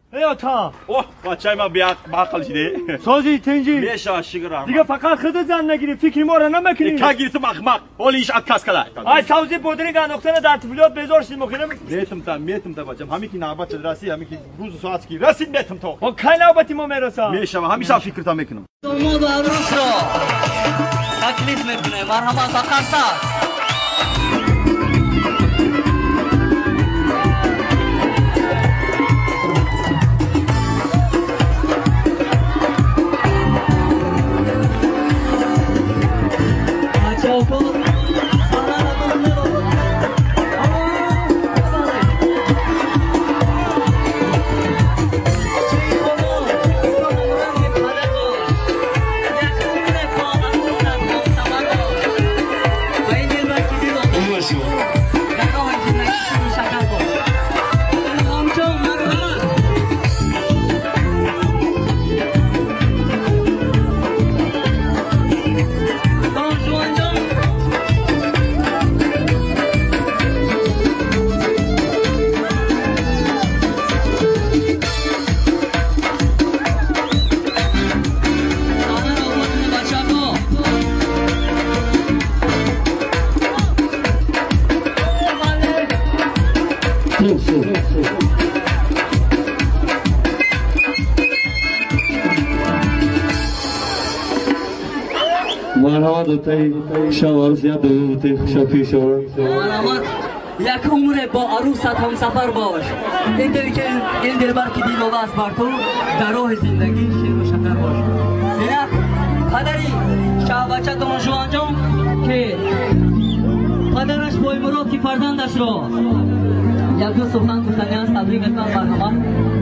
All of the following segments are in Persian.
ای تا اوه بچه ما بعقل شده سازی تنجی میشه شکر دیگه فقط خود زن نگیری فکری ما را نمیکنی که گیرت مخمق اولیش اتکاس کلا ای سازی پودری گندختن در طفولیات بذارشید مخیرم میتم تا بچم همین که نوبت رسی همین که روز ساعت کی رسید میتم تو و کی نوبتی ما میرسه میشه همیشه فکرتا میکنم داماد و عروس را تکلیف میکنه مرحمت آقا مرحمت دوتای شوار زیاد دوتای شفی شوار مرحمت یک عمر با عروست هم سفر باش این دلبر که دیل و بس بر تو در راه زندگی شیر و شکر باش یک پدری شاه بچه دان جوان جان که پدرش بای مراد فرزندش را یک دو سخن گفتنی از تبریک اتمام مرحمت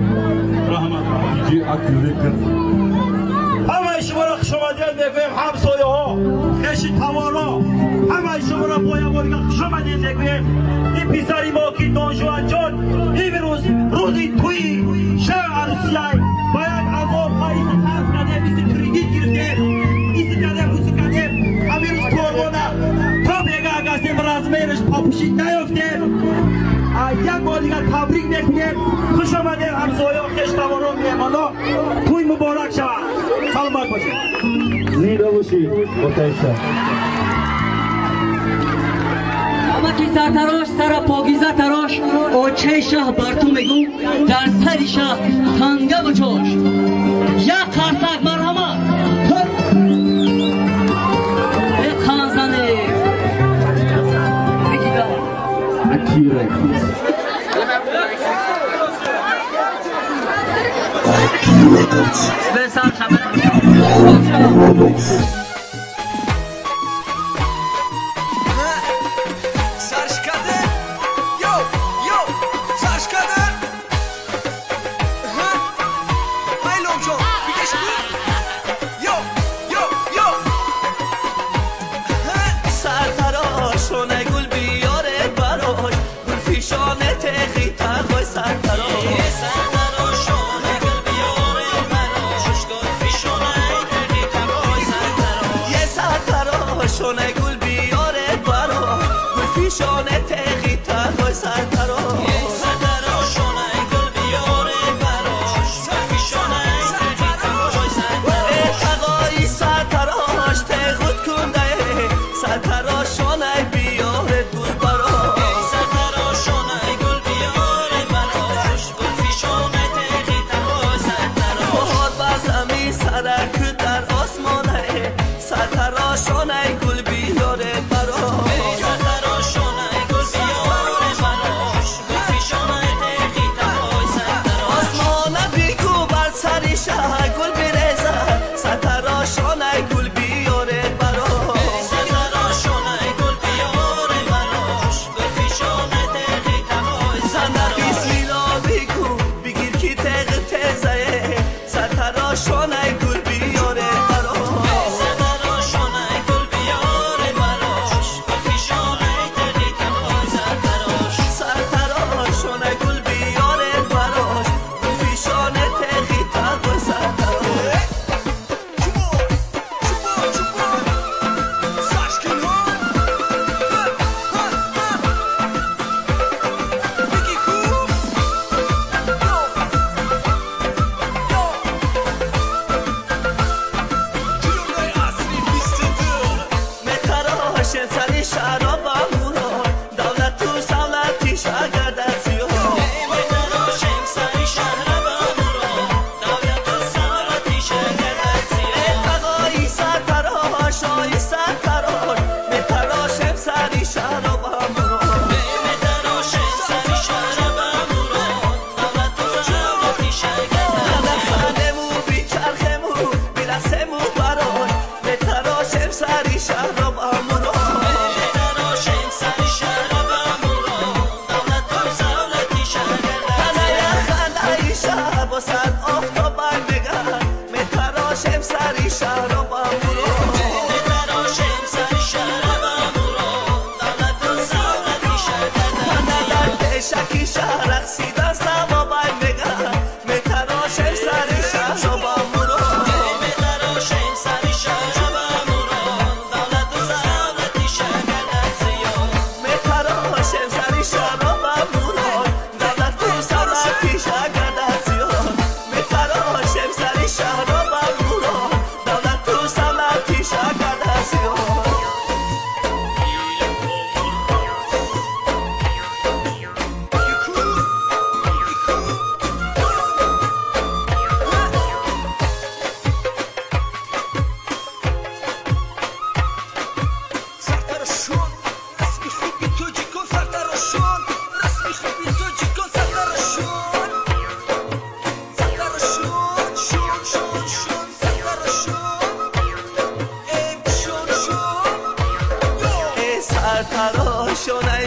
جی اکلی کرد همه شما را خوش آمدید میگویم همسایه ها خشی توانا همه شما را با یواریگا خوش آمدید میگویم این پسری ما که دان جوان جان این روزی توی شب عروسیه باید عذاب قایز خرف کردیم ایسی کریدیت گرفتیم ایسی کردیم بوسی کردیم همین روز قربانه تا بیگه اگستیم رزمینش پاپوشید نیفتیم یک بار دیگر تبریک میکنیم خوش آمدید همسایه ها خش توانا میمانا توی مبارک شود سلامت باشید زیده باشید متشکرم اما که سر تراش سر پاگیزه تراش آچه شه بر تو میگو در سری شه تنگه بچاش یک قرصک مرحمت یک خانزنه بگیده اکیره بسر شبه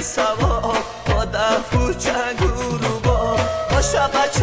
سوا با دف و چنگ و روبا با شب